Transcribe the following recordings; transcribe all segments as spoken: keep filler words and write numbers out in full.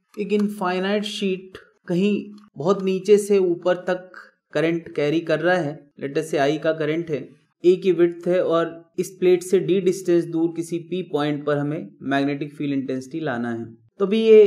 एक infinite sheet कहीं बहुत नीचे से ऊपर तक करंट कैरी कर रहा है, लेट अस से आई का करंट है, ए की विड्थ है और इस प्लेट से डी डिस्टेंस दूर किसी पी पॉइंट पर हमें मैग्नेटिक फील्ड इंटेंसिटी लाना है। तो भी ये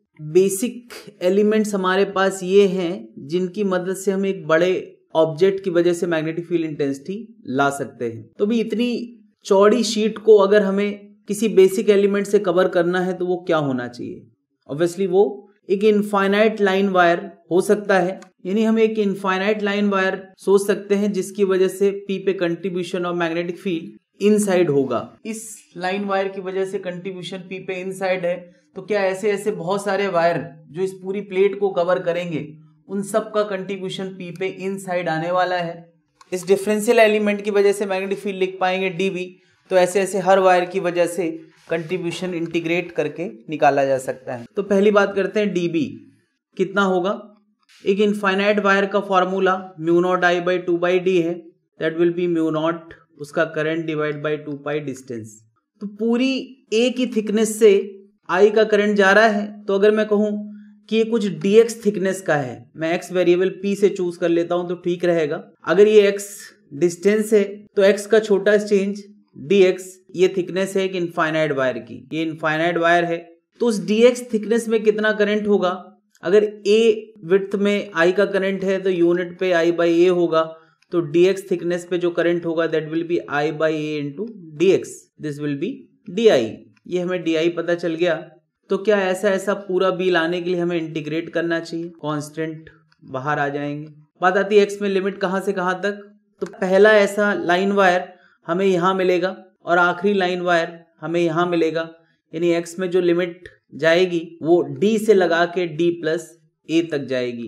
बेसिक एलिमेंट्स हमारे पास ये हैं जिनकी मदद से हम एक बड़े ऑब्जेक्ट की वजह से मैग्नेटिक फील्ड इंटेंसिटी ला सकते हैं। तो भी इतनी चौड़ी शीट को अगर हमें किसी बेसिक एलिमेंट से कवर करना है तो वो क्या होना चाहिए? ऑब्वियसली वो एक इनफाइनाइट लाइन वायर हो सकता है, यानी हम एक इनफाइनाइट लाइन वायर सोच सकते हैं जिसकी वजह से पी पे contribution of magnetic field inside होगा। इस लाइन वायर की वजह से कंट्रीब्यूशन पी पे इनसाइड है, तो क्या ऐसे ऐसे बहुत सारे वायर जो इस पूरी प्लेट को कवर करेंगे उन सब का कंट्रीब्यूशन पी पे इनसाइड आने वाला है। इस डिफरेंशियल एलिमेंट की वजह से मैग्नेटिक फील्ड लिख पाएंगे डीबी, तो ऐसे ऐसे हर वायर की वजह से कंट्रीब्यूशन इंटीग्रेट करके निकाला जा सकता है। तो पहली बात करते हैं डीबी कितना होगा। एक इनफाइनाइट वायर का formula mu not I by two by D है, that will be mu not उसका current divide by two pi distance. तो पूरी ए की थिकनेस से आई का करंट जा रहा है, तो अगर मैं कहूं कि ये कुछ dx थिकनेस का है, मैं x वेरिएबल p से चूज कर लेता हूं तो ठीक रहेगा। अगर ये x डिस्टेंस है तो x का छोटा चेंज dx, ये थिकनेस है एक इनफाइनाइट वायर की, ये इनफाइनाइट वायर है, तो उस dx थिकनेस में कितना करंट होगा? अगर a विड्थ में I का करंट है तो यूनिट पे I बाई ए होगा, तो dx थिकनेस पे जो करंट होगा that will be I by A into D X, this will be D I. ये हमें di पता चल गया। तो क्या ऐसा ऐसा पूरा b लाने के लिए हमें इंटीग्रेट करना चाहिए, कांस्टेंट बाहर आ जाएंगे। बात आती है x में लिमिट कहाँ से कहाँ तक, तो पहला ऐसा लाइन वायर हमें यहाँ मिलेगा और आखिरी लाइन वायर हमें यहाँ मिलेगा, यानी x में जो लिमिट जाएगी वो d से लगा के d प्लस ए तक जाएगी।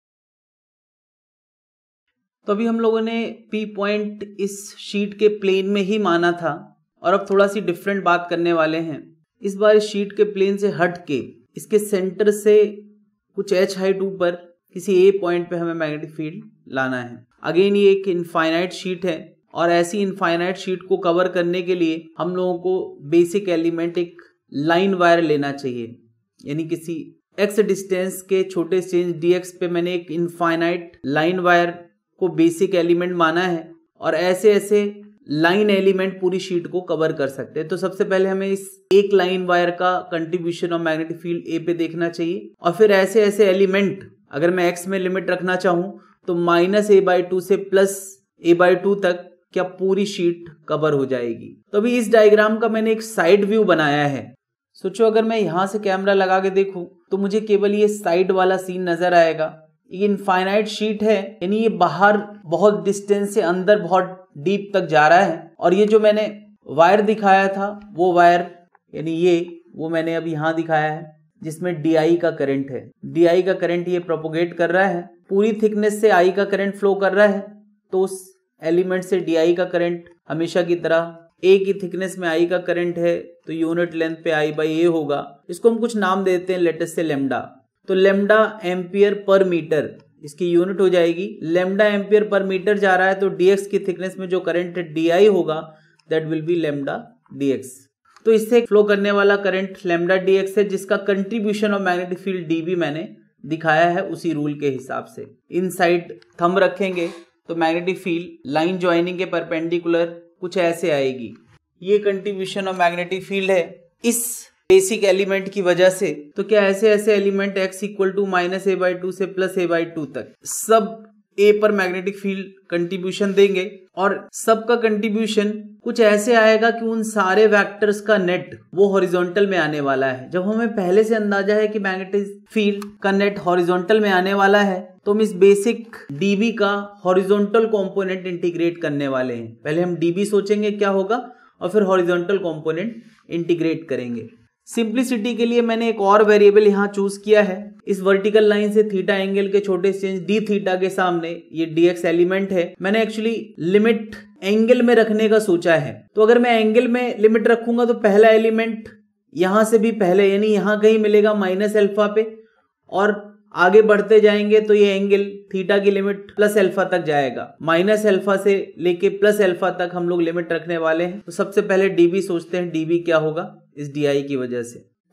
तो अभी हम लोगों ने p पॉइंट इस शीट के प्लेन में ही माना था और अब थोड़ा सी डिफरेंट बात करने वाले हैं। इस बार इस शीट के प्लेन से हट के इसके सेंटर से कुछ h हाइट ऊपर किसी ए पॉइंट पे हमें मैग्नेटिक फील्ड लाना है। अगेन ये एक इनफाइनाइट शीट है और ऐसी इनफाइनाइट शीट को कवर करने के लिए हम लोगों को बेसिक एलिमेंट एक लाइन वायर लेना चाहिए, यानी किसी x डिस्टेंस के छोटे चेंज dx पे मैंने एक इनफाइनाइट लाइन वायर को बेसिक एलिमेंट माना है और ऐसे ऐसे लाइन एलिमेंट पूरी शीट को कवर कर सकते हैं। तो सबसे पहले हमें इस एक लाइन वायर का contribution of magnetic field A पे देखना चाहिए और फिर ऐसे ऐसे एलिमेंट अगर मैं x में लिमिट रखना चाहूं तो माइनस ए बाई टू से प्लस ए बाई टू तक क्या पूरी शीट कवर हो जाएगी। तो अभी इस डायग्राम का मैंने एक साइड व्यू बनाया है। सोचो अगर मैं यहां से कैमरा लगा के देखूं तो मुझे केवल ये साइड वाला सीन नजर आएगा। ये इनफाइनाइट शीट है, यानी ये बाहर बहुत डिस्टेंस से अंदर बहुत डीप तक जा रहा है और ये जो मैंने वायर दिखाया था वो वायर यानी ये वो मैंने अब यहाँ दिखाया है जिसमें di का करंट है। di का करंट ये प्रोपोगेट कर रहा है, पूरी थिकनेस से I का करंट फ्लो कर रहा है, तो उस एलिमेंट से di का करंट हमेशा की तरह a की थिकनेस में I का करंट है तो यूनिट लेंथ पे I बाई ए होगा। इसको हम कुछ नाम देते हैं, लेट अस से लेमडा। तो लेमडा एम्पियर पर मीटर इसकी यूनिट हो जाएगी। लेमडा एम्पियर पर मीटर जा रहा है तो dx की थिकनेस में जो करंट है di होगा, that will be lambda dx। तो इससे फ्लो करने वाला करंट लेमडा dx है जिसका contribution of magnetic field dB मैंने दिखाया है उसी रूल के हिसाब से। इनसाइड थंब रखेंगे तो मैग्नेटिक फील्ड लाइन ज्वाइनिंग के परपेंडिकुलर कुछ ऐसे आएगी। ये कंट्रीब्यूशन ऑफ मैग्नेटिक फील्ड है इस बेसिक एलिमेंट की वजह से। तो क्या ऐसे ऐसे element x equal to minus A by two से प्लस ए बाई टू तक सब a पर मैग्नेटिक फील्ड कंट्रीब्यूशन देंगे और सबका कंट्रीब्यूशन कुछ ऐसे आएगा कि उन सारे वेक्टर्स का नेट वो हॉरिजॉन्टल में आने वाला है। जब हमें पहले से अंदाजा है कि मैग्नेटिक फील्ड का नेट हॉरिजॉन्टल में आने वाला है तो हम इस बेसिक dB का हॉरिजॉन्टल कंपोनेंट इंटीग्रेट करने वाले हैं। पहले हम dB सोचेंगे क्या होगा और फिर हॉरिजॉन्टल कंपोनेंट इंटीग्रेट करेंगे। सिंप्लिसिटी के लिए मैंने एक और वेरिएबल यहाँ चूज किया है। इस वर्टिकल लाइन से थीटा एंगल के छोटे चेंज डी थीटा के सामने ये dx एलिमेंट है, मैंने एक्चुअली लिमिट एंगल में रखने का सोचा है। तो अगर मैं एंगल में लिमिट रखूंगा तो पहला एलिमेंट यहां से भी पहले यानी यहां कहीं मिलेगा माइनस अल्फा पे और आगे बढ़ते जाएंगे तो ये एंगल थीटा की लिमिट प्लस अल्फा तक जाएगा। माइनस अल्फा से लेके प्लस अल्फा तक हम लोग लिमिट रखने वाले हैं। तो सबसे पहले dB सोचते हैं, dB क्या होगा इस di की वजह से।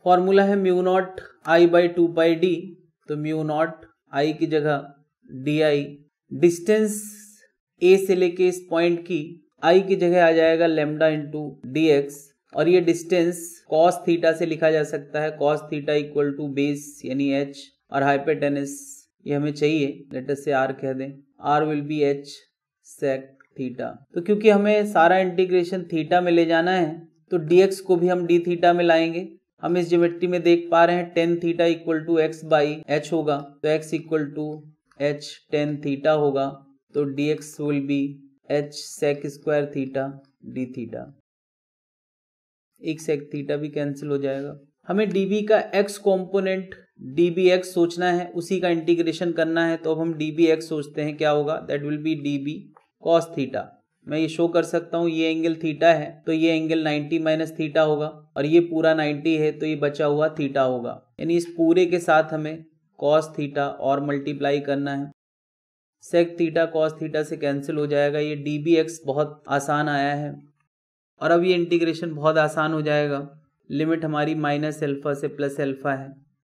फॉर्मूला है mu not I by two pi d, तो म्यू नॉट आई की जगह डी आई, डिस्टेंस ए से लेके इस पॉइंट की आई की जगह आ जाएगा लेमडा इंटू डी एक्स, और ये डिस्टेंस कॉस थीटा से लिखा जा सकता है, cos theta equal to base यानी एच, और हाइपोटेनस ये हमें चाहिए, लेट अस से आर कह दें, R will be H sec theta. तो क्योंकि हमें सारा इंटीग्रेशन थीटा में ले जाना है तो dx को भी हम d थीटा में लाएंगे। हम इस ज्योमेट्री में देख पा रहे हैं tan theta equal to x by H होगा, तो x equal to H tan theta होगा, तो dx will be H sec square theta d theta, एक सेक थीटा भी कैंसिल हो जाएगा। हमें dv का x कॉम्पोनेंट dbx सोचना है, उसी का इंटीग्रेशन करना है, तो अब हम dbx सोचते हैं क्या होगा, that will be db cos theta. मैं ये शो कर सकता हूँ ये एंगल थीटा है तो ये एंगल नाइंटी माइनस थीटा होगा, और ये पूरा नाइंटी है तो ये बचा हुआ थीटा होगा, यानी इस पूरे के साथ हमें cos थीटा और मल्टीप्लाई करना है। सेक थीटा cos थीटा से कैंसिल हो जाएगा, ये dbx बहुत आसान आया है, और अब ये इंटीग्रेशन बहुत आसान हो जाएगा। लिमिट हमारी माइनस एल्फा से प्लस एल्फा है,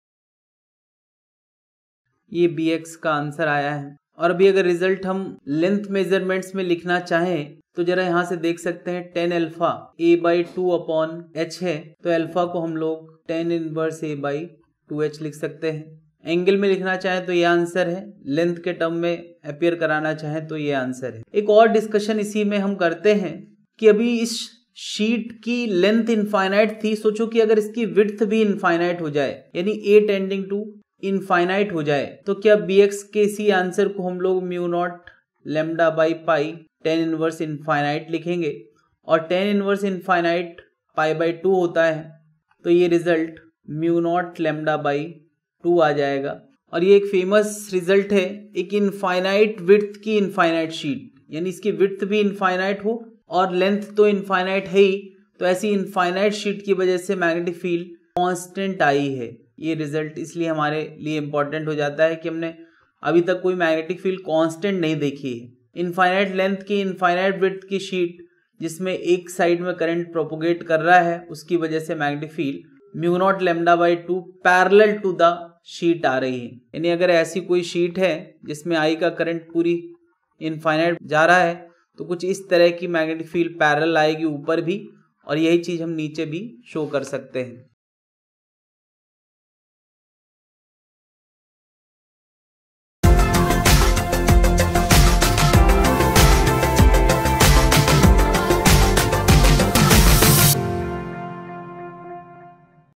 ये bx का आंसर आया है। और अभी अगर रिजल्ट हम लेंथ मेजरमेंट्स में लिखना चाहें तो जरा यहाँ से देख सकते हैं tan alpha a by two upon H है, तो एल्फा को हम लोग tan inverse a by two H लिख सकते हैं। एंगल में लिखना चाहें तो ये आंसर है, लेंथ के टर्म में अपियर कराना चाहें तो ये आंसर है। एक और डिस्कशन इसी में हम करते हैं कि अभी इस शीट की लेंथ इनफाइनाइट थी, सोचो कि अगर इसकी विड्थ भी इनफाइनाइट हो जाए यानी ए टेंडिंग टू इनफाइनाइट हो जाए, तो क्या bx के इसी आंसर को हम लोग mu naught lambda by pi tan inverse infinite लिखेंगे, और tan inverse infinite pi by two होता है, तो ये result mu naught lambda by two आ जाएगा। और ये एक फेमस रिजल्ट है एक इनफाइनाइट विड्थ की इनफाइनाइट शीट, यानी इसकी विड्थ भी इनफाइनाइट हो और लेंथ तो इनफाइनाइट है ही, तो ऐसी इनफाइनाइट शीट की वजह से मैग्नेटिक फील्ड कांस्टेंट आई है। ये रिजल्ट इसलिए हमारे लिए इंपॉर्टेंट हो जाता है कि हमने अभी तक कोई मैग्नेटिक फील्ड कांस्टेंट नहीं देखी है। इनफाइनाइट लेंथ की इनफाइनाइट विड्थ की शीट जिसमें एक साइड में करंट प्रोपोगेट कर रहा है, उसकी वजह से magnetic field mu naught lambda by two parallel to the sheet आ रही है। यानी अगर ऐसी कोई शीट है जिसमें आई का करंट पूरी इनफाइनाइट जा रहा है तो कुछ इस तरह की मैग्नेटिक फील्ड पैरेलल आएगी ऊपर भी, और यही चीज हम नीचे भी शो कर सकते हैं।